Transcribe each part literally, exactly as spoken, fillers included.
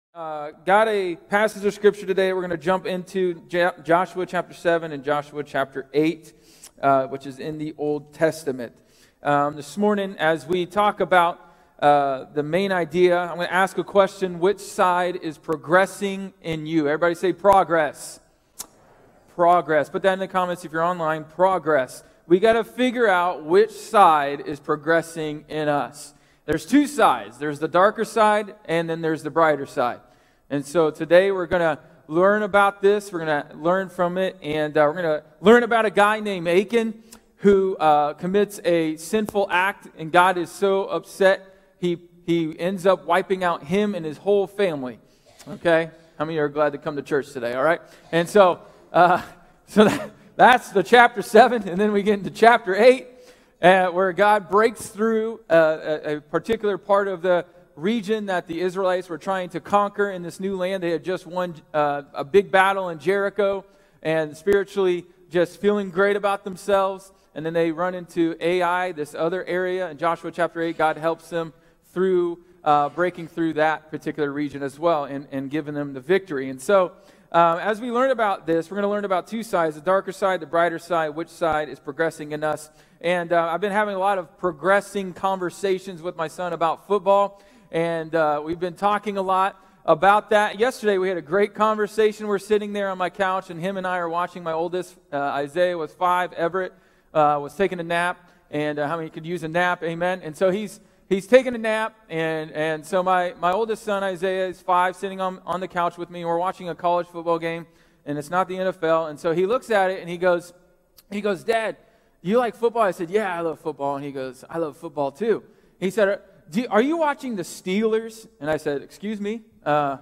Uh, got a passage of scripture today. We're going to jump into J- Joshua chapter seven and Joshua chapter eight, uh, which is in the Old Testament. Um, this morning, as we talk about uh, the main idea, I'm going to ask a question: which side is progressing in you? Everybody say progress. Progress. Put that in the comments if you're online. Progress. We got to figure out which side is progressing in us. There's two sides. There's the darker side, and then there's the brighter side. And so today we're going to learn about this. We're going to learn from it, and uh, we're going to learn about a guy named Achan who uh, commits a sinful act, and God is so upset, he he ends up wiping out him and his whole family. Okay? How many are glad to come to church today, all right? And so, uh, so that, that's the chapter seven, and then we get into chapter eight. Uh, where God breaks through uh, a, a particular part of the region that the Israelites were trying to conquer in this new land. They had just won uh, a big battle in Jericho and spiritually just feeling great about themselves. And then they run into Ai, this other area. In Joshua chapter eight, God helps them through uh, breaking through that particular region as well and, and giving them the victory. And so uh, as we learn about this, we're going to learn about two sides, the darker side, the brighter side, which side is progressing in us. And uh, I've been having a lot of progressing conversations with my son about football, and uh, we've been talking a lot about that. Yesterday we had a great conversation. We're sitting there on my couch, and him and I are watching. My oldest, uh, Isaiah, was five. Everett uh, was taking a nap, and uh, how many could use a nap? Amen. And so he's he's taking a nap, and and so my, my oldest son, Isaiah, is five, sitting on, on the couch with me, and we're watching a college football game, and it's not the N F L. And so he looks at it, and he goes, he goes, Dad, you like football? I said, yeah, I love football. And he goes, I love football too. He said, Do you, are you watching the Steelers? And I said, excuse me? Uh,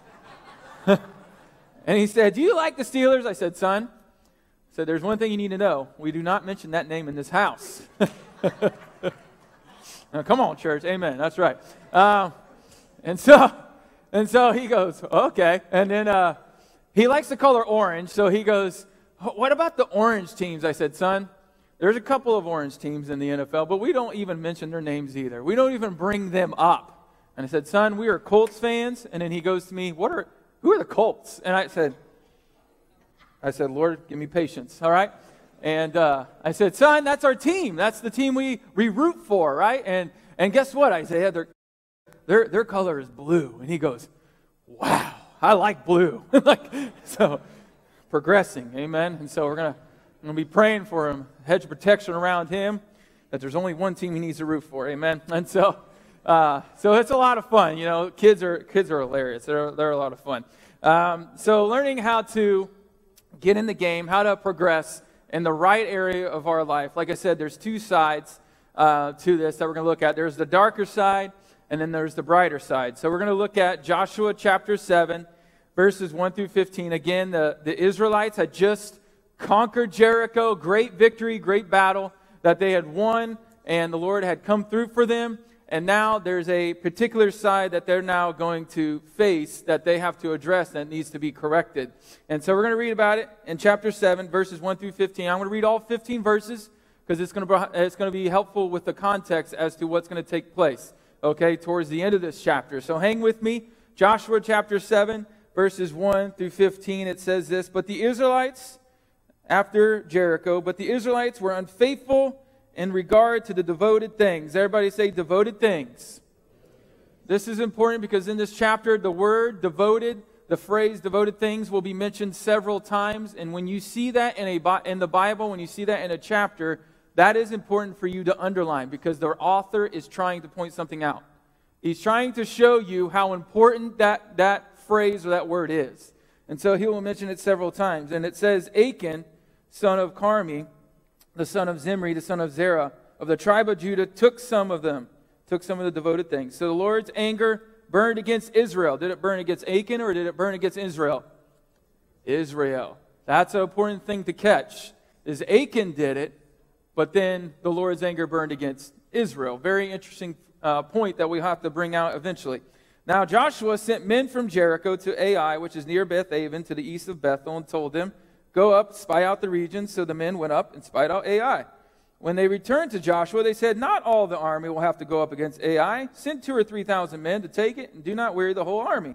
and he said, do you like the Steelers? I said, son, I said, there's one thing you need to know. We do not mention that name in this house. Now, come on, church. Amen. That's right. Um, and so and so he goes, okay. And then uh, he likes the color orange. So he goes, what about the orange teams? I said, son, there's a couple of orange teams in the N F L, but we don't even mention their names either. We don't even bring them up. And I said, son, we are Colts fans. And then he goes to me, what are, who are the Colts? And I said, I said, Lord, give me patience, all right? And uh, I said, son, that's our team. That's the team we, we root for, right? And and guess what, Isaiah? Their, their, their color is blue. And he goes, wow, I like blue. like So, progressing, amen? And so we're going to I'm going to be praying for him, hedge of protection around him, that there's only one team he needs to root for, amen? And so uh, so it's a lot of fun. You know, kids are kids are hilarious. They're, they're a lot of fun. Um, so learning how to get in the game, how to progress in the right area of our life. Like I said, there's two sides uh, to this that we're going to look at. There's the darker side, and then there's the brighter side. So we're going to look at Joshua chapter seven, verses one through fifteen. Again, the, the Israelites had just conquered Jericho, great victory, great battle that they had won, and the Lord had come through for them. And now there's a particular side that they're now going to face that they have to address that needs to be corrected. And so we're going to read about it in chapter seven, verses one through fifteen. I'm going to read all fifteen verses because it's going to be, it's going to be helpful with the context as to what's going to take place, okay, towards the end of this chapter. So hang with me. Joshua chapter seven, verses one through fifteen. It says this, but the Israelites after Jericho, but the Israelites were unfaithful in regard to the devoted things. Everybody say devoted things. This is important because in this chapter, the word devoted, the phrase devoted things will be mentioned several times. And when you see that in a in the Bible, when you see that in a chapter, that is important for you to underline because the author is trying to point something out. He's trying to show you how important that, that phrase or that word is. And so he will mention it several times. And it says, Achan, son of Carmi, the son of Zimri, the son of Zerah, of the tribe of Judah, took some of them, took some of the devoted things. So the Lord's anger burned against Israel. Did it burn against Achan or did it burn against Israel? Israel. That's an important thing to catch, is Achan did it, but then the Lord's anger burned against Israel. Very interesting uh, point that we have to bring out eventually. Now Joshua sent men from Jericho to Ai, which is near Beth-aven, to the east of Bethel, and told them, go up, spy out the region. So the men went up and spied out Ai. When they returned to Joshua, they said, not all the army will have to go up against Ai. Send two or three thousand men to take it, and do not weary the whole army.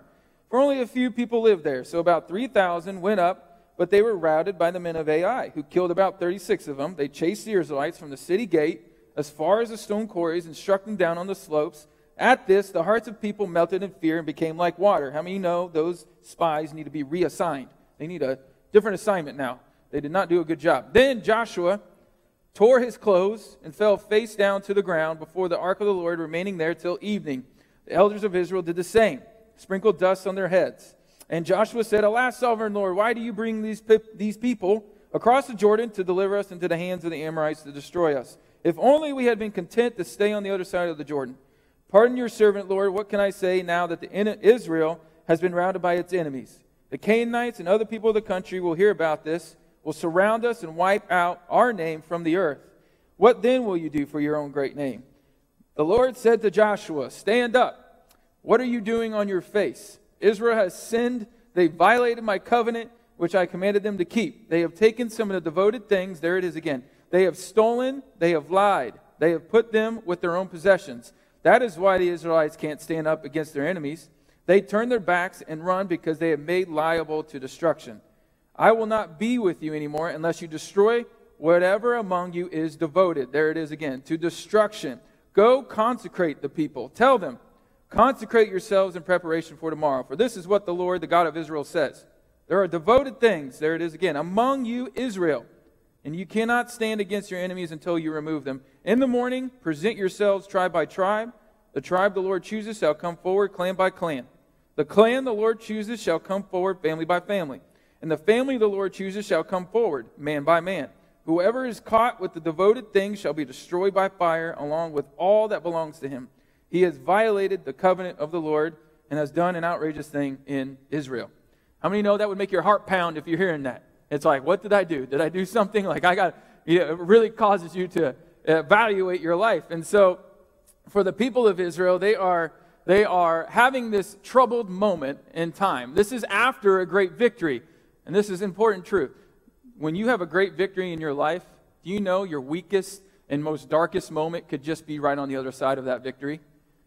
For only a few people lived there. So about three thousand went up, but they were routed by the men of Ai, who killed about thirty-six of them. They chased the Israelites from the city gate as far as the stone quarries and struck them down on the slopes. At this, the hearts of people melted in fear and became like water. How many know those spies need to be reassigned? They need a different assignment now. They did not do a good job. Then Joshua tore his clothes and fell face down to the ground before the ark of the Lord, remaining there till evening. The elders of Israel did the same, sprinkled dust on their heads. And Joshua said, Alas, sovereign Lord, why do you bring these, pe- these people across the Jordan to deliver us into the hands of the Amorites to destroy us? If only we had been content to stay on the other side of the Jordan. Pardon your servant, Lord. What can I say now that the Israel has been routed by its enemies? The Canaanites and other people of the country will hear about this, will surround us and wipe out our name from the earth. What then will you do for your own great name? The Lord said to Joshua, Stand up. What are you doing on your face? Israel has sinned. They violated my covenant, which I commanded them to keep. They have taken some of the devoted things. There it is again. They have stolen. They have lied. They have put them with their own possessions. That is why the Israelites can't stand up against their enemies. They turn their backs and run because they have made liable to destruction. I will not be with you anymore unless you destroy whatever among you is devoted. There it is again, to destruction. Go consecrate the people. Tell them, consecrate yourselves in preparation for tomorrow. For this is what the Lord, the God of Israel, says. There are devoted things, there it is again, among you, Israel. And you cannot stand against your enemies until you remove them. In the morning, present yourselves tribe by tribe. The tribe the Lord chooses shall come forward, clan by clan. The clan the Lord chooses shall come forward, family by family. And the family the Lord chooses shall come forward, man by man. Whoever is caught with the devoted things shall be destroyed by fire, along with all that belongs to him. He has violated the covenant of the Lord and has done an outrageous thing in Israel. How many know that would make your heart pound if you're hearing that? It's like, what did I do? Did I do something? Like I got, you know, it really causes you to evaluate your life. And so for the people of Israel, they are they are having this troubled moment in time. This is after a great victory. And this is important truth. When you have a great victory in your life, do you know your weakest and most darkest moment could just be right on the other side of that victory?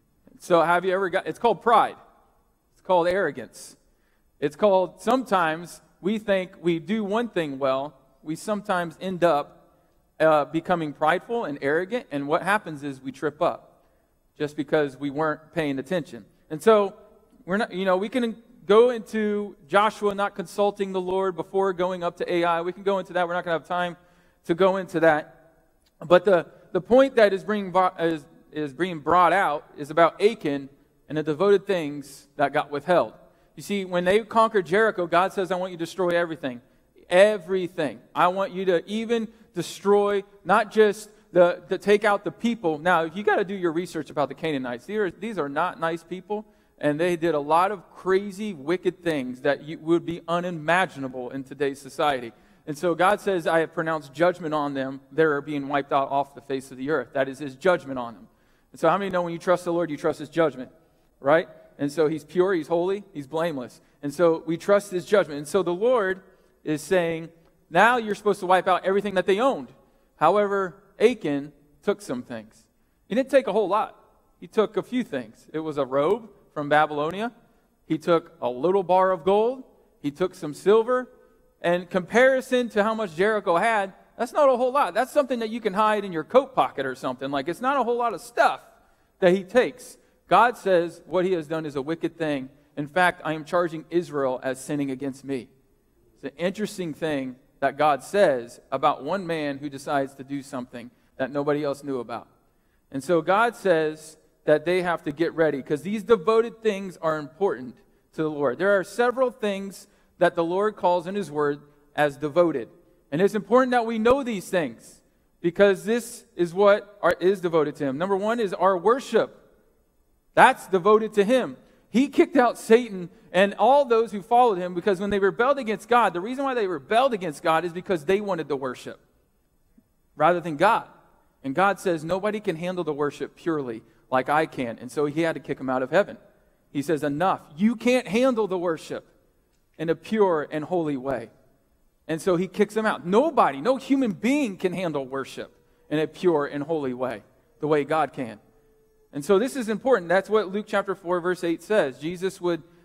So have you ever got, it's called pride. It's called arrogance. It's called, sometimes we think we do one thing well, we sometimes end up uh, becoming prideful and arrogant, and what happens is we trip up just because we weren't paying attention. And so, we're not, you know, we can go into Joshua not consulting the Lord before going up to Ai. We can go into that. We're not going to have time to go into that. But the, the point that is being, is, is being brought out is about Achan and the devoted things that got withheld. You see, when they conquered Jericho, God says, I want you to destroy everything. Everything. I want you to even destroy, not just the, the take out the people. Now, you got to do your research about the Canaanites. These are, these are not nice people. And they did a lot of crazy, wicked things that you, would be unimaginable in today's society. And so God says, I have pronounced judgment on them. They're being wiped out off the face of the earth. That is his judgment on them. And so how many know when you trust the Lord, you trust his judgment, right? And so he's pure, he's holy, he's blameless. And so we trust his judgment. And so the Lord is saying, now you're supposed to wipe out everything that they owned. However, Achan took some things. He didn't take a whole lot. He took a few things. It was a robe from Babylonia. He took a little bar of gold. He took some silver. And comparison to how much Jericho had, that's not a whole lot. That's something that you can hide in your coat pocket or something. Like, it's not a whole lot of stuff that he takes. God says what he has done is a wicked thing. In fact, I am charging Israel as sinning against me. It's an interesting thing that God says about one man who decides to do something that nobody else knew about. And so God says that they have to get ready because these devoted things are important to the Lord. There are several things that the Lord calls in his word as devoted. And it's important that we know these things because this is what are, is devoted to him. Number one is our worship. That's devoted to him. He kicked out Satan and all those who followed him because when they rebelled against God, the reason why they rebelled against God is because they wanted to worship rather than God. And God says nobody can handle the worship purely like I can. And so he had to kick them out of heaven. He says, enough. You can't handle the worship in a pure and holy way. And so he kicks them out. Nobody, no human being can handle worship in a pure and holy way, the way God can. And so this is important. That's what Luke chapter four, verse eight says. Jesus would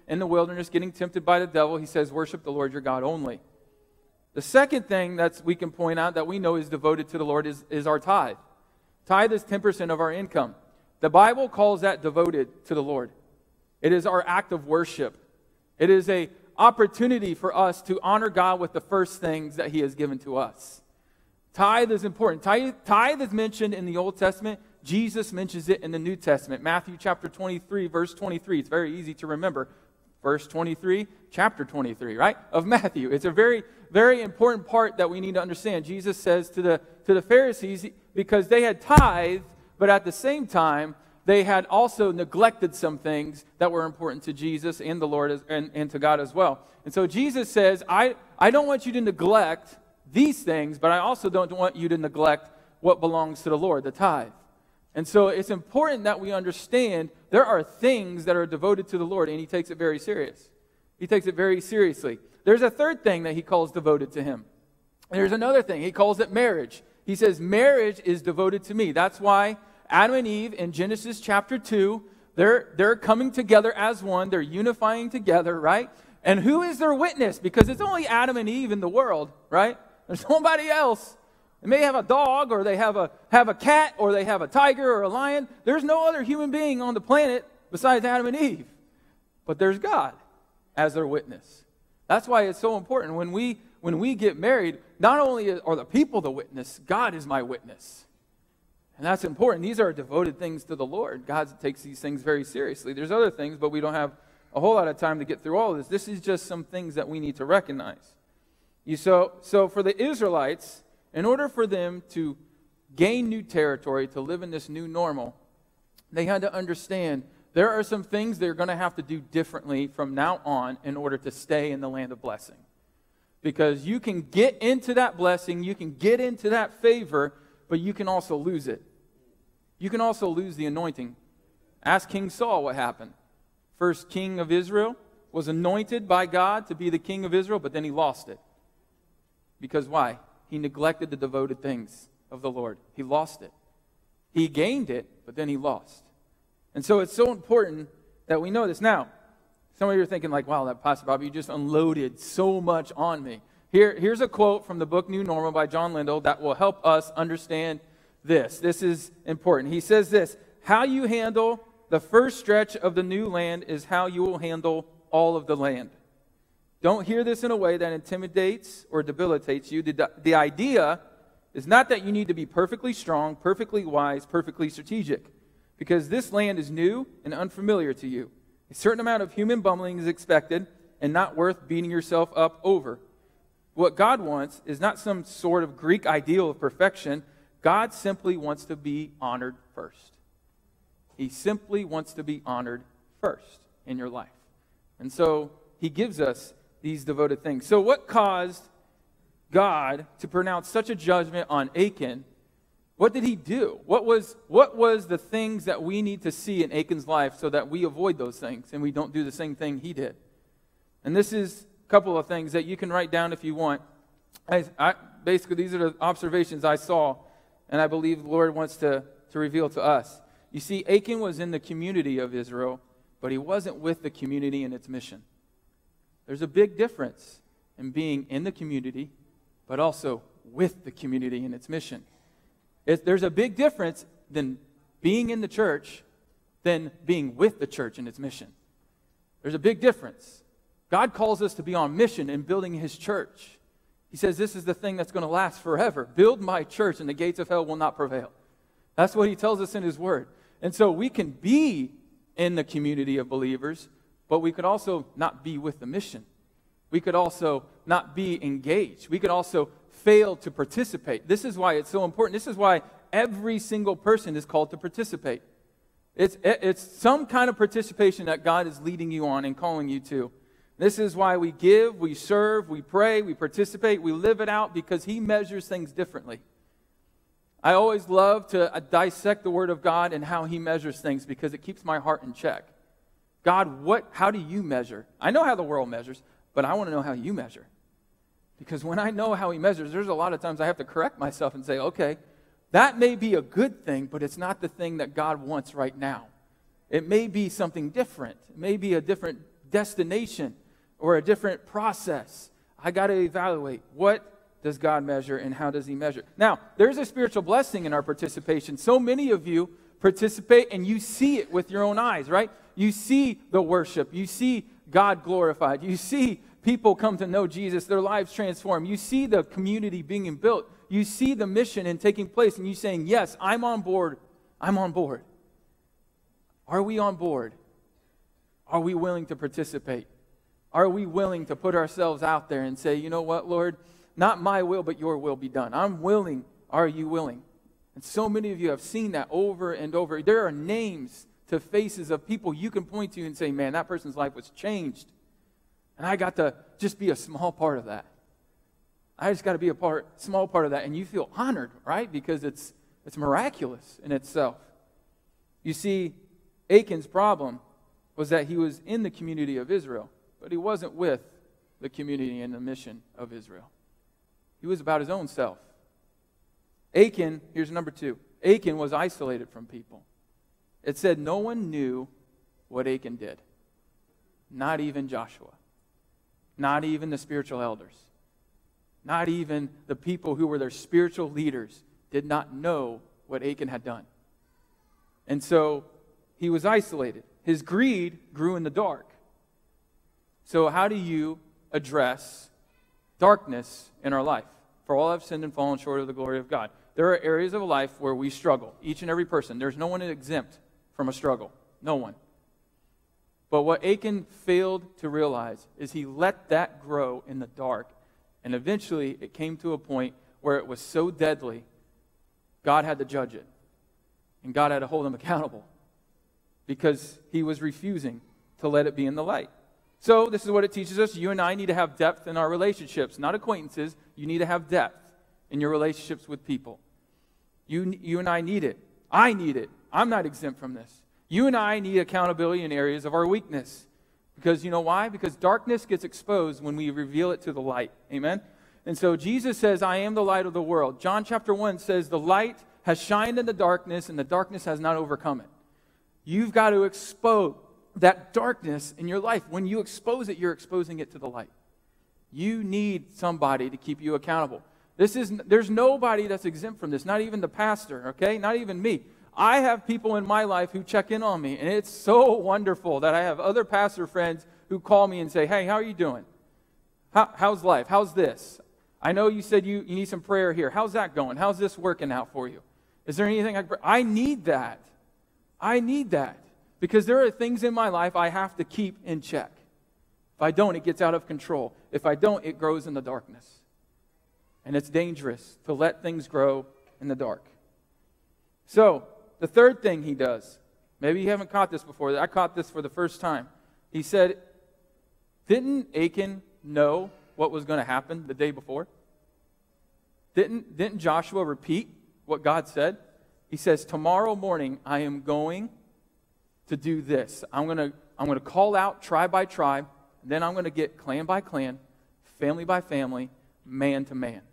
in the wilderness getting tempted by the devil, he says, worship the Lord your God only. The second thing that we can point out that we know is devoted to the Lord is, is our tithe. Tithe is ten percent of our income. The Bible calls that devoted to the Lord. It is our act of worship. It is an opportunity for us to honor God with the first things that he has given to us. Tithe is important. Tithe, tithe is mentioned in the Old Testament. Jesus mentions it in the New Testament. Matthew chapter twenty-three, verse twenty-three. It's very easy to remember. Verse twenty-three, chapter twenty-three, right? Of Matthew. It's a very, very important part that we need to understand. Jesus says to the, to the Pharisees, because they had tithed, but at the same time, they had also neglected some things that were important to Jesus and the Lord as, and, and to God as well. And so Jesus says, I, I don't want you to neglect these things, but I also don't want you to neglect what belongs to the Lord, the tithe. And so it's important that we understand there are things that are devoted to the Lord, and he takes it very serious. He takes it very seriously. There's a third thing that he calls devoted to him. There's another thing. He calls it marriage. He says, marriage is devoted to me. That's why Adam and Eve in Genesis chapter two, they're, they're coming together as one. They're unifying together, right? And who is their witness? Because it's only Adam and Eve in the world, right? There's nobody else. They may have a dog, or they have a, have a cat, or they have a tiger or a lion. There's no other human being on the planet besides Adam and Eve. But there's God as their witness. That's why it's so important. When we, when we get married, not only are the people the witness, God is my witness. And that's important. These are devoted things to the Lord. God takes these things very seriously. There's other things, but we don't have a whole lot of time to get through all of this. This is just some things that we need to recognize. You, so, so for the Israelites, in order for them to gain new territory, to live in this new normal, they had to understand there are some things they're going to have to do differently from now on in order to stay in the land of blessing. Because you can get into that blessing, you can get into that favor, but you can also lose it. You can also lose the anointing. Ask King Saul what happened. First king of Israel was anointed by God to be the king of Israel, but then he lost it. Because why? He neglected the devoted things of the Lord. He lost it. He gained it, but then he lost. And so it's so important that we know this. Now, some of you are thinking like, wow, that Pastor Bob, you just unloaded so much on me. Here, here's a quote from the book New Normal by John Lindell that will help us understand this. This is important. He says this, how you handle the first stretch of the new land is how you will handle all of the land. Don't hear this in a way that intimidates or debilitates you. The, the idea is not that you need to be perfectly strong, perfectly wise, perfectly strategic, because this land is new and unfamiliar to you. A certain amount of human bumbling is expected and not worth beating yourself up over. What God wants is not some sort of Greek ideal of perfection. God simply wants to be honored first. He simply wants to be honored first in your life. And so he gives us these devoted things. So what caused God to pronounce such a judgment on Achan? What did he do? What was, what was the things that we need to see in Achan's life so that we avoid those things and we don't do the same thing he did? And this is a couple of things that you can write down if you want. I, I, basically, these are the observations I saw, and I believe the Lord wants to, to reveal to us. You see, Achan was in the community of Israel, but he wasn't with the community and its mission. There's a big difference in being in the community, but also with the community and its mission. It, there's a big difference than being in the church than being with the church and its mission. There's a big difference. God calls us to be on mission in building his church. He says this is the thing that's going to last forever. Build my church and the gates of hell will not prevail. That's what he tells us in his word. And so we can be in the community of believers, but we could also not be with the mission. We could also not be engaged. We could also fail to participate. This is why it's so important. This is why every single person is called to participate. It's, it's some kind of participation that God is leading you on and calling you to. This is why we give, we serve, we pray, we participate, we live it out, because he measures things differently. I always love to dissect the Word of God and how he measures things, because it keeps my heart in check. God, what? How do you measure? I know how the world measures, but I want to know how you measure. Because when I know how he measures, there's a lot of times I have to correct myself and say, okay, that may be a good thing, but it's not the thing that God wants right now. It may be something different. It may be a different destination or a different process. I got to evaluate, what does God measure and how does he measure? Now, there's a spiritual blessing in our participation. So many of you participate and you see it with your own eyes, right? You see the worship. You see God glorified. You see people come to know Jesus, their lives transformed. You see the community being built. You see the mission and taking place, and you saying, yes, I'm on board. I'm on board. Are we on board? Are we willing to participate? Are we willing to put ourselves out there and say, you know what, Lord, not my will, but your will be done. I'm willing. Are you willing? And so many of you have seen that over and over. There are names to faces of people you can point to and say, man, that person's life was changed. And I got to just be a small part of that. I just got to be a part, small part of that. And you feel honored, right? Because it's it's miraculous in itself. You see, Achan's problem was that he was in the community of Israel, but he wasn't with the community and the mission of Israel. He was about his own self. Achan, here's number two. Achan was isolated from people. It said no one knew what Achan did. Not even Joshua. Not even the spiritual elders. Not even the people who were their spiritual leaders did not know what Achan had done. And so he was isolated. His greed grew in the dark. So how do you address darkness in our life? For all have sinned and fallen short of the glory of God. There are areas of life where we struggle. Each and every person. There's no one exempt from a struggle. No one. But what Achan failed to realize is he let that grow in the dark. And eventually it came to a point where it was so deadly, God had to judge it. And God had to hold him accountable. Because he was refusing to let it be in the light. So this is what it teaches us. You and I need to have depth in our relationships. Not acquaintances. You need to have depth in your relationships with people. You, you and I need it. I need it. I'm not exempt from this. You and I need accountability in areas of our weakness. Because you know why? Because darkness gets exposed when we reveal it to the light. Amen? And so Jesus says, I am the light of the world. John chapter one says, the light has shined in the darkness, and the darkness has not overcome it. You've got to expose that darkness in your life. When you expose it, you're exposing it to the light. You need somebody to keep you accountable. This is, there's nobody that's exempt from this, not even the pastor, okay? Not even me. I have people in my life who check in on me, and it's so wonderful that I have other pastor friends who call me and say, hey, how are you doing? How, how's life? How's this? I know you said you, you need some prayer here. How's that going? How's this working out for you? Is there anything I can... I need that. I need that. Because there are things in my life I have to keep in check. If I don't, it gets out of control. If I don't, it grows in the darkness. And it's dangerous to let things grow in the dark. So, the third thing he does, maybe you haven't caught this before. I caught this for the first time. He said, didn't Achan know what was going to happen the day before? Didn't, didn't Joshua repeat what God said? He says, tomorrow morning I am going to do this. I'm going to, I'm going to call out tribe by tribe. Then I'm going to get clan by clan, family by family, man to man.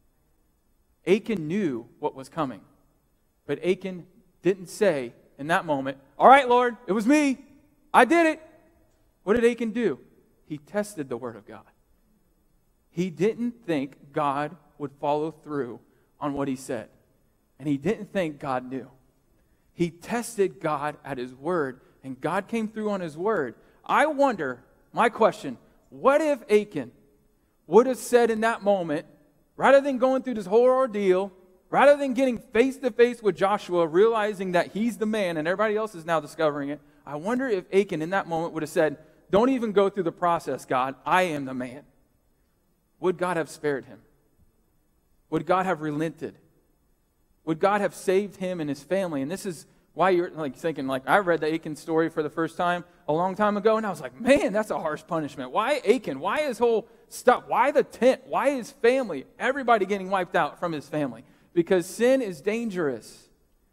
Achan knew what was coming. But Achan didn't say in that moment, all right, Lord, it was me. I did it. What did Achan do? He tested the word of God. He didn't think God would follow through on what he said. And he didn't think God knew. He tested God at his word, and God came through on his word. I wonder, my question, what if Achan would have said in that moment, rather than going through this whole ordeal, rather than getting face-to-face with Joshua, realizing that he's the man and everybody else is now discovering it, I wonder if Achan in that moment would have said, don't even go through the process, God. I am the man. Would God have spared him? Would God have relented? Would God have saved him and his family? And this is why you're like thinking, like, I read the Achan story for the first time a long time ago, and I was like, man, that's a harsh punishment. Why Achan? Why his whole stuff? Why the tent? Why his family? Everybody getting wiped out from his family. Because sin is dangerous.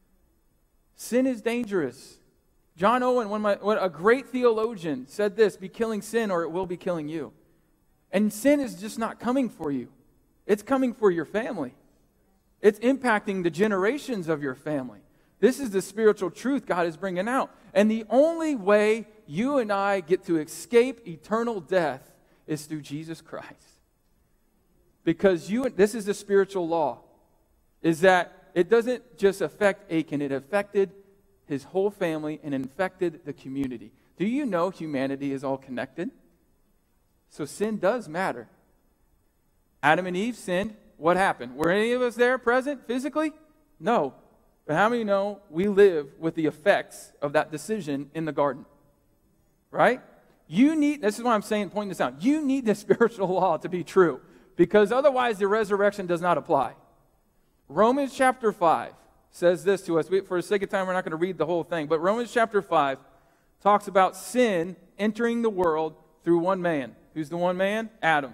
Sin is dangerous. John Owen, one of my, a great theologian, said this, be killing sin or it will be killing you. And sin is just not coming for you. It's coming for your family. It's impacting the generations of your family. This is the spiritual truth God is bringing out. And the only way you and I get to escape eternal death is through Jesus Christ. Because you, this is the spiritual law, is that it doesn't just affect Achan, it affected his whole family and infected the community. Do you know humanity is all connected? So sin does matter. Adam and Eve sinned. What happened? Were any of us there present physically? No. But how many know we live with the effects of that decision in the garden? Right? You need, this is why I'm saying, pointing this out, you need the spiritual law to be true, because otherwise the resurrection does not apply. Romans chapter five says this to us. We, for the sake of time, we're not going to read the whole thing, but Romans chapter five talks about sin entering the world through one man. Who's the one man? Adam.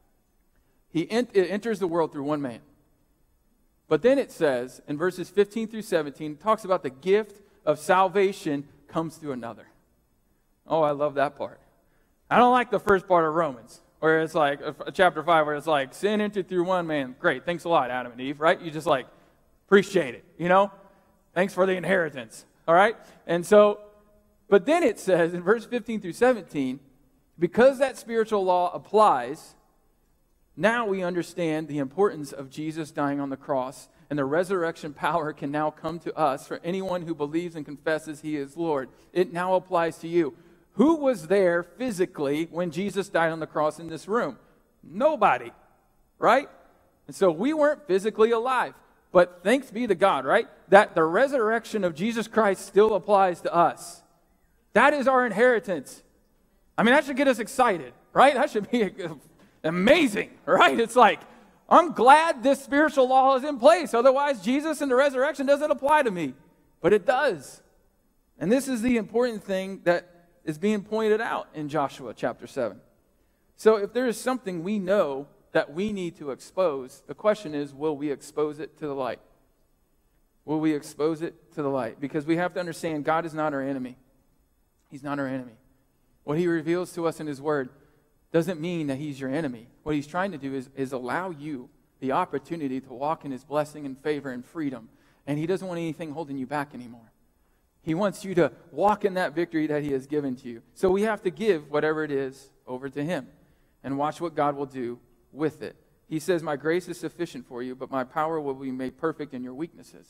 He ent- it enters the world through one man. But then it says, in verses fifteen through seventeen, it talks about the gift of salvation comes through another. Oh, I love that part. I don't like the first part of Romans, where it's like, uh, chapter five, where it's like, sin entered through one man. Great, thanks a lot, Adam and Eve, right? You just like, appreciate it, you know? Thanks for the inheritance, all right? And so, but then it says in verse fifteen through seventeen, because that spiritual law applies, now we understand the importance of Jesus dying on the cross, and the resurrection power can now come to us for anyone who believes and confesses he is Lord. It now applies to you. Who was there physically when Jesus died on the cross in this room? Nobody, right? And so we weren't physically alive. But thanks be to God, right? That the resurrection of Jesus Christ still applies to us. That is our inheritance. I mean, that should get us excited, right? That should be amazing, right? It's like, I'm glad this spiritual law is in place. Otherwise, Jesus and the resurrection doesn't apply to me. But it does. And this is the important thing that is being pointed out in Joshua chapter seven. So if there is something we know that we need to expose, the question is, will we expose it to the light? Will we expose it to the light? Because we have to understand God is not our enemy. He's not our enemy. What he reveals to us in his word doesn't mean that he's your enemy. What he's trying to do is, is allow you the opportunity to walk in his blessing and favor and freedom. And he doesn't want anything holding you back anymore. He wants you to walk in that victory that he has given to you. So we have to give whatever it is over to him and watch what God will do with it. He says, my grace is sufficient for you, but my power will be made perfect in your weaknesses.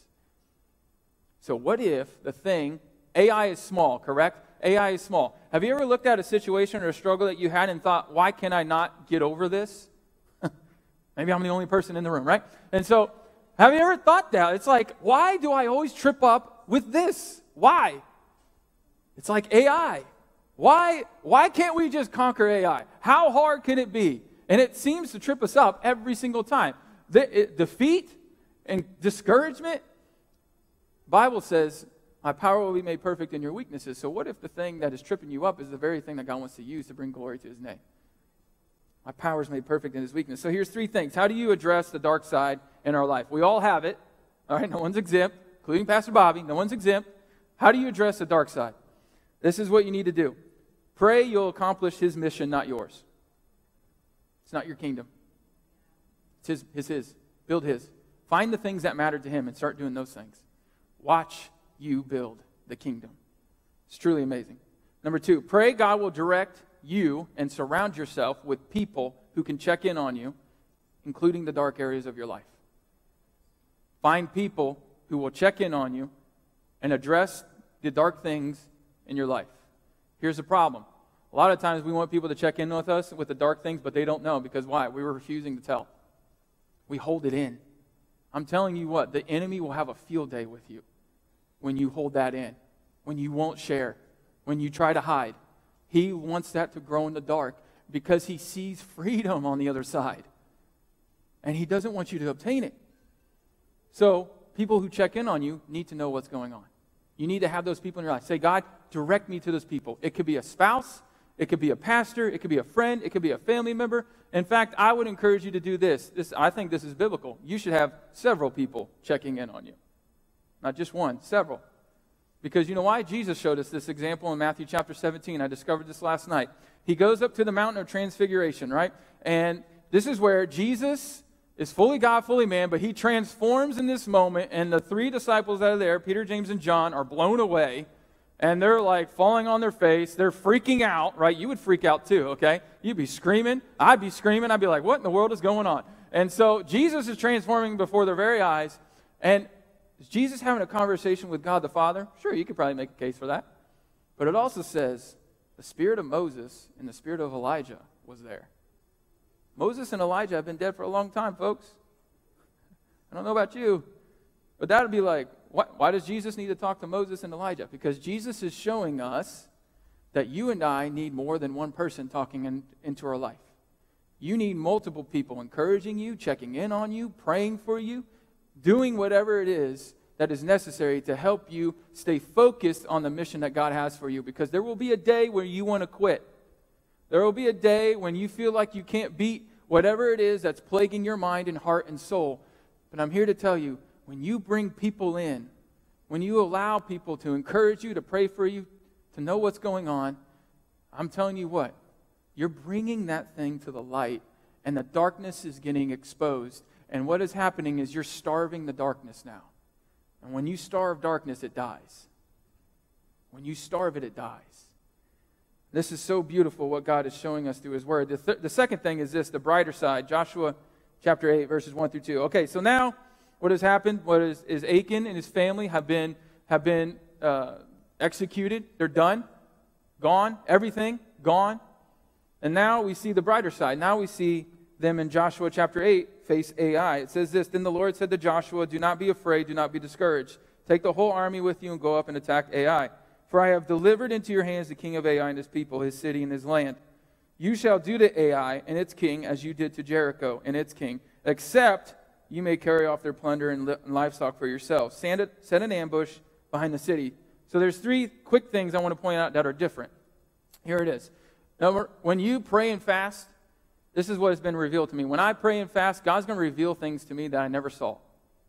So what if the thing, A I is small, correct? A I is small. Have you ever looked at a situation or a struggle that you had and thought, why can I not get over this? Maybe I'm the only person in the room, right? And so, have you ever thought that? It's like, why do I always trip up with this? Why? It's like A I. Why, why can't we just conquer A I? How hard can it be? And it seems to trip us up every single time. The, it, defeat and discouragement. Bible says, my power will be made perfect in your weaknesses. So what if the thing that is tripping you up is the very thing that God wants to use to bring glory to his name? My power is made perfect in his weakness. So here's three things. How do you address the dark side in our life? We all have it. All right, no one's exempt, including Pastor Bobby. No one's exempt. How do you address the dark side? This is what you need to do. Pray you'll accomplish his mission, not yours. It's not your kingdom. It's his, his, his. Build his. Find the things that matter to him and start doing those things. Watch you build the kingdom. It's truly amazing. Number two, pray God will direct you and surround yourself with people who can check in on you, including the dark areas of your life. Find people who will check in on you and address the dark things in your life. Here's the problem. A lot of times we want people to check in with us with the dark things, but they don't know. Because why? We were refusing to tell. We hold it in. I'm telling you what, the enemy will have a field day with you when you hold that in, when you won't share, when you try to hide. He wants that to grow in the dark because he sees freedom on the other side. And he doesn't want you to obtain it. So people who check in on you need to know what's going on. You need to have those people in your life. Say, God, direct me to those people. It could be a spouse. It could be a pastor. It could be a friend. It could be a family member. In fact, I would encourage you to do this. This I think this is biblical. You should have several people checking in on you. Not just one, several. Because you know why? Jesus showed us this example in Matthew chapter seventeen. I discovered this last night. He goes up to the mountain of transfiguration, right? And this is where Jesus is fully God, fully man, but he transforms in this moment, and the three disciples that are there, Peter, James, and John, are blown away And they're like falling on their face. They're freaking out, right? You would freak out too, okay? You'd be screaming. I'd be screaming. I'd be like, what in the world is going on? And so Jesus is transforming before their very eyes. And is Jesus having a conversation with God the Father? Sure, you could probably make a case for that. But it also says the spirit of Moses and the spirit of Elijah was there. Moses and Elijah have been dead for a long time, folks. I don't know about you, but that would be like, what, why does Jesus need to talk to Moses and Elijah? Because Jesus is showing us that you and I need more than one person talking in, into our life. You need multiple people encouraging you, checking in on you, praying for you, doing whatever it is that is necessary to help you stay focused on the mission that God has for you. Because there will be a day where you want to quit. There will be a day when you feel like you can't beat whatever it is that's plaguing your mind and heart and soul. But I'm here to tell you, when you bring people in, when you allow people to encourage you, to pray for you, to know what's going on, I'm telling you what, you're bringing that thing to the light, and the darkness is getting exposed. And what is happening is you're starving the darkness now. And when you starve darkness, it dies. When you starve it, it dies. This is so beautiful what God is showing us through His Word. The, th- the second thing is this, the brighter side. Joshua chapter eight, verses one through two. Okay, so now what has happened? What is, is Achan and his family have been, have been uh, executed. They're done. Gone. Everything gone. And now we see the brighter side. Now we see them in Joshua chapter eight face Ai. It says this, Then the Lord said to Joshua, Do not be afraid, do not be discouraged. Take the whole army with you and go up and attack Ai. For I have delivered into your hands the king of Ai and his people, his city and his land. You shall do to Ai and its king as you did to Jericho and its king, except you may carry off their plunder and, li- and livestock for yourselves. Stand it, set an ambush behind the city. So there's three quick things I want to point out that are different. Here it is. Now, when you pray and fast, this is what has been revealed to me. When I pray and fast, God's going to reveal things to me that I never saw.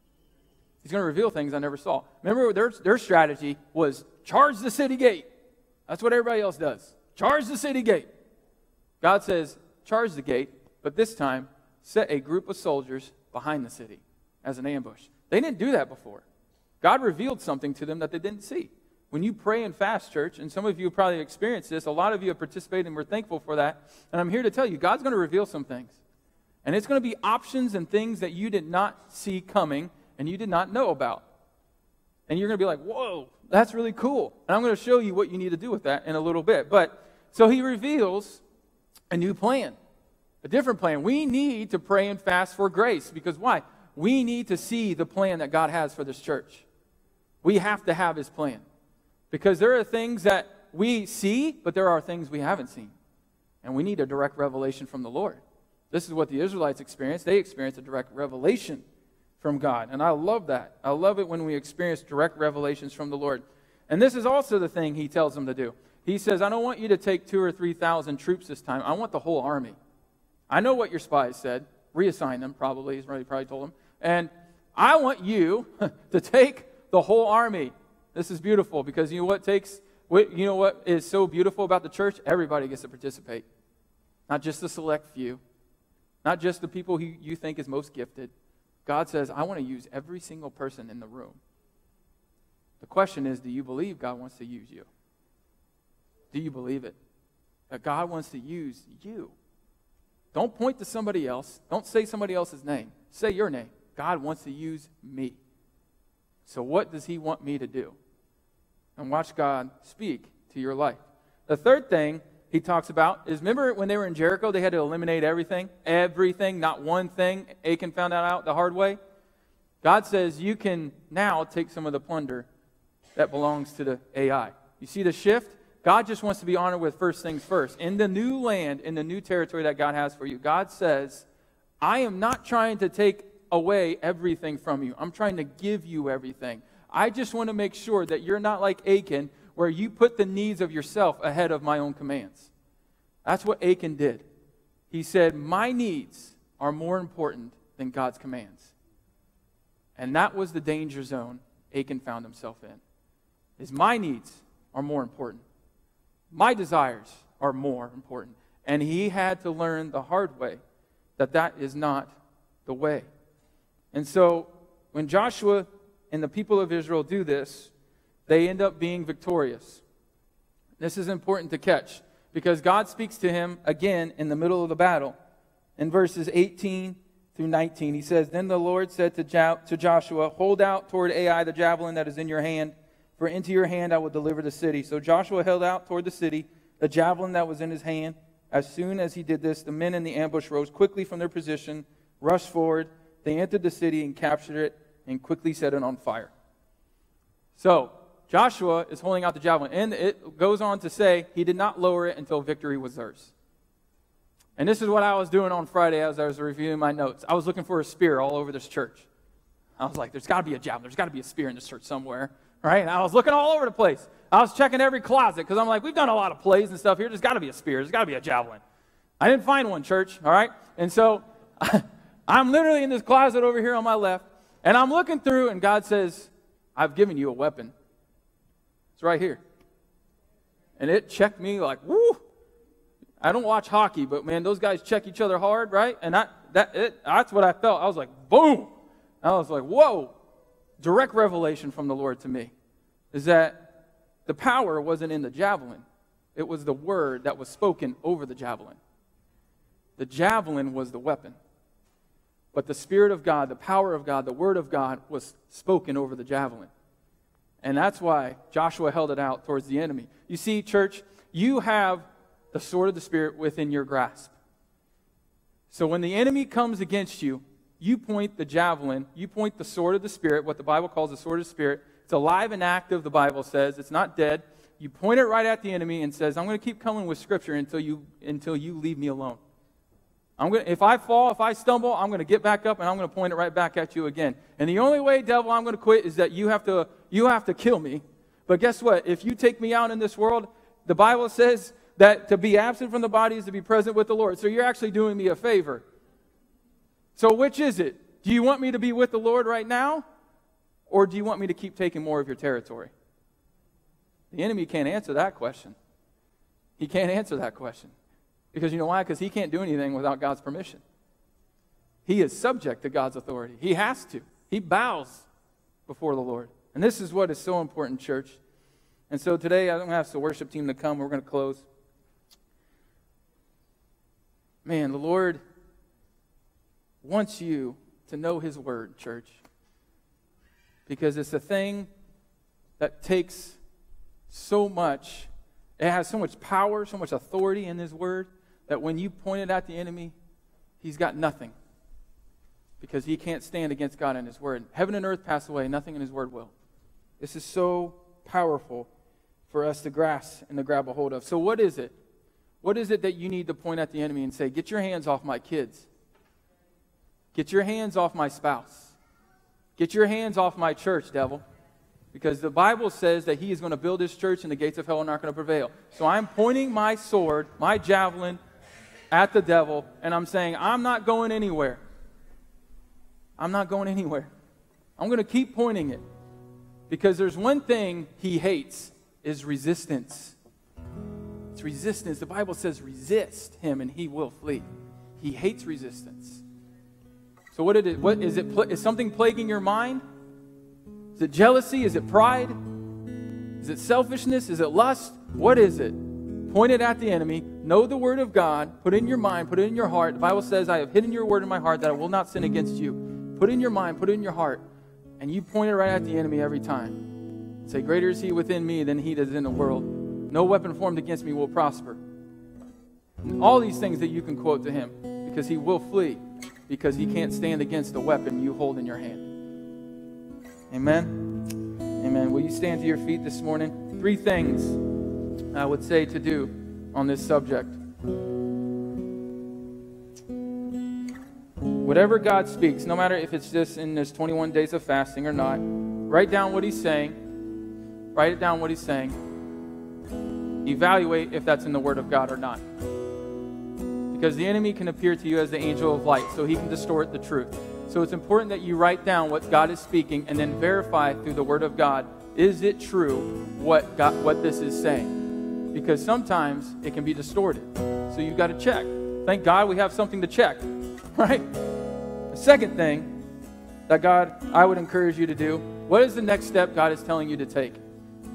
He's going to reveal things I never saw. Remember, their, their strategy was charge the city gate. That's what everybody else does. Charge the city gate. God says, charge the gate, but this time, set a group of soldiers behind the city as an ambush. They didn't do that before. God revealed something to them that they didn't see. When you pray and fast, church, and some of you have probably experienced this, a lot of you have participated and we're thankful for that, and I'm here to tell you, God's going to reveal some things. And it's going to be options and things that you did not see coming and you did not know about. And you're going to be like, whoa, that's really cool. And I'm going to show you what you need to do with that in a little bit. But, so he reveals a new plan, a different plan. We need to pray and fast for grace because why? We need to see the plan that God has for this church. We have to have His plan. Because there are things that we see, but there are things we haven't seen. And we need a direct revelation from the Lord. This is what the Israelites experienced. They experienced a direct revelation from God. And I love that. I love it when we experience direct revelations from the Lord. And this is also the thing He tells them to do. He says, I don't want you to take two or three thousand troops this time. I want the whole army. I know what your spies said. Reassign them, probably. He's probably, probably told them. And I want you to take the whole army. This is beautiful because you know what takes, you know what is so beautiful about the church? Everybody gets to participate. Not just the select few. Not just the people who you think is most gifted. God says, I want to use every single person in the room. The question is, do you believe God wants to use you? Do you believe it? That God wants to use you. Don't point to somebody else. Don't say somebody else's name. Say your name. God wants to use me. So what does He want me to do? And watch God speak to your life. The third thing He talks about is, remember when they were in Jericho, they had to eliminate everything? Everything, not one thing. Achan found that out the hard way. God says you can now take some of the plunder that belongs to the Ai. You see the shift? God just wants to be honored with first things first. In the new land, in the new territory that God has for you, God says, I am not trying to take away everything from you. I'm trying to give you everything. I just want to make sure that you're not like Achan, where you put the needs of yourself ahead of my own commands. That's what Achan did. He said, my needs are more important than God's commands. And that was the danger zone Achan found himself in. Is my needs are more important. My desires are more important. And he had to learn the hard way that that is not the way. And so when Joshua and the people of Israel do this, they end up being victorious. This is important to catch because God speaks to him again in the middle of the battle. In verses eighteen through nineteen, he says, Then the Lord said to, jo- to Joshua, Hold out toward Ai the javelin that is in your hand, for into your hand I will deliver the city. So Joshua held out toward the city the javelin that was in his hand. As soon as he did this, the men in the ambush rose quickly from their position, rushed forward. They entered the city and captured it and quickly set it on fire. So Joshua is holding out the javelin, and it goes on to say he did not lower it until victory was theirs. And this is what I was doing on Friday as I was reviewing my notes. I was looking for a spear all over this church. I was like, there's got to be a javelin. There's got to be a spear in this church somewhere. Right? And I was looking all over the place. I was checking every closet because I'm like, we've done a lot of plays and stuff here. There's got to be a spear. There's got to be a javelin. I didn't find one, church. All right? And so I'm literally in this closet over here on my left, and I'm looking through, and God says, I've given you a weapon. It's right here. And it checked me like, woo. I don't watch hockey, but man, those guys check each other hard, right? And I, that, it, that's what I felt. I was like, boom. I was like, whoa. Direct revelation from the Lord to me is that the power wasn't in the javelin. It was the word that was spoken over the javelin. The javelin was the weapon. But the Spirit of God, the power of God, the word of God was spoken over the javelin. And that's why Joshua held it out towards the enemy. You see, church, you have the sword of the Spirit within your grasp. So when the enemy comes against you, you point the javelin, you point the sword of the Spirit, what the Bible calls the sword of the Spirit. It's alive and active, the Bible says. It's not dead. You point it right at the enemy and says, I'm going to keep coming with Scripture until you until you leave me alone. I'm going to, if I fall, if I stumble, I'm going to get back up and I'm going to point it right back at you again. And the only way, devil, I'm going to quit is that you have to you have to kill me. But guess what? If you take me out in this world, the Bible says that to be absent from the body is to be present with the Lord. So you're actually doing me a favor. So which is it? Do you want me to be with the Lord right now? Or do you want me to keep taking more of your territory? The enemy can't answer that question. He can't answer that question. Because you know why? Because he can't do anything without God's permission. He is subject to God's authority. He has to. He bows before the Lord. And this is what is so important, church. And so today, I'm going to ask the worship team to come. We're going to close. Man, the Lord wants you to know His Word, church. Because it's a thing that takes so much, it has so much power, so much authority in His Word, that when you point it at the enemy, he's got nothing. Because he can't stand against God and His Word. Heaven and earth pass away, nothing in His Word will. This is so powerful for us to grasp and to grab a hold of. So what is it? What is it that you need to point at the enemy and say, get your hands off my kids. Get your hands off my spouse. Get your hands off my church, devil. Because the Bible says that He is going to build His church and the gates of hell are not going to prevail. So I'm pointing my sword, my javelin, at the devil, and I'm saying, I'm not going anywhere. I'm not going anywhere. I'm going to keep pointing it. Because there's one thing he hates, is resistance. It's resistance. The Bible says resist him and he will flee. He hates resistance. So what, did it, what is it? Is something plaguing your mind? Is it jealousy? Is it pride? Is it selfishness? Is it lust? What is it? Point it at the enemy. Know the word of God. Put it in your mind. Put it in your heart. The Bible says, I have hidden your word in my heart that I will not sin against you. Put it in your mind. Put it in your heart. And you point it right at the enemy every time. Say, greater is he within me than he that is in the world. No weapon formed against me will prosper. And all these things that you can quote to him, because he will flee, because he can't stand against the weapon you hold in your hand. Amen? Amen. Will you stand to your feet this morning? Three things I would say to do on this subject. Whatever God speaks, no matter if it's just in this twenty-one days of fasting or not, write down what he's saying. Write it down what he's saying. Evaluate if that's in the Word of God or not. Because the enemy can appear to you as the angel of light, so he can distort the truth. So it's important that you write down what God is speaking and then verify through the Word of God, is it true what God, what this is saying? Because sometimes it can be distorted. So you've got to check. Thank God we have something to check, right? The second thing that God, I would encourage you to do, what is the next step God is telling you to take?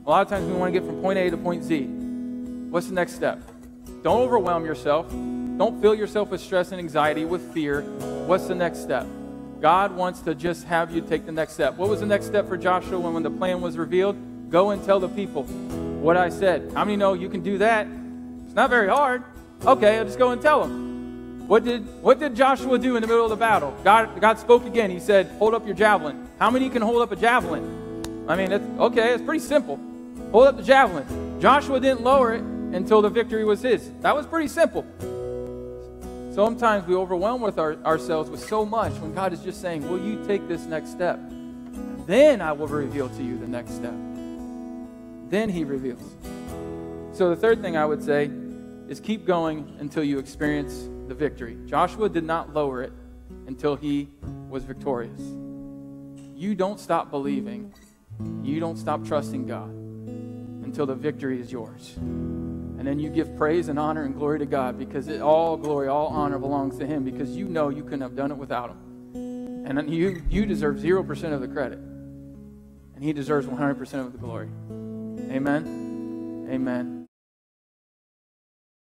A lot of times we want to get from point A to point Z. What's the next step? Don't overwhelm yourself. Don't fill yourself with stress and anxiety, with fear. What's the next step? God wants to just have you take the next step. What was the next step for Joshua when, when the plan was revealed? Go and tell the people what I said. How many know you can do that? It's not very hard. Okay, I'll just go and tell them. What did, what did Joshua do in the middle of the battle? God, God spoke again. He said, hold up your javelin. How many can hold up a javelin? I mean, it's, okay, it's pretty simple. Hold up the javelin. Joshua didn't lower it until the victory was his. That was pretty simple. Sometimes we overwhelm with our, ourselves with so much when God is just saying, will you take this next step? Then I will reveal to you the next step. Then he reveals. So the third thing I would say is keep going until you experience the victory. Joshua did not lower it until he was victorious. You don't stop believing. You don't stop trusting God until the victory is yours. And then you give praise and honor and glory to God, because it, all glory, all honor belongs to him, because you know you couldn't have done it without him. And you, you deserve zero percent of the credit. And he deserves one hundred percent of the glory. Amen. Amen.